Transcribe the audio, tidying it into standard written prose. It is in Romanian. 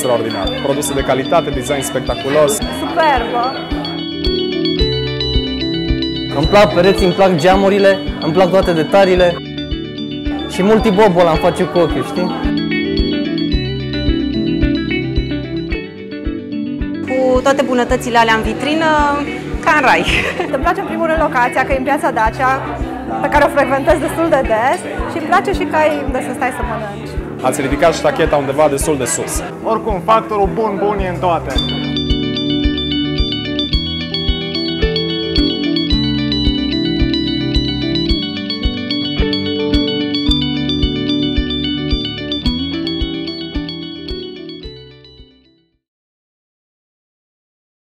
extraordinar. Produse de calitate, design spectaculos. Superbă! Îmi plac pereții, îmi plac geamurile, îmi plac toate detaliile. Și multibobul am face cu ochiul, știi? Cu toate bunătățile alea în vitrină, ca în rai. Îmi place în primul rând locația, că e în Piața Dacia, pe care o frecventez destul de des, și îmi place și că ai unde să stai să mănânci. Ați ridicat ștacheta undeva destul de sus. Oricum, factorul bun e în toate.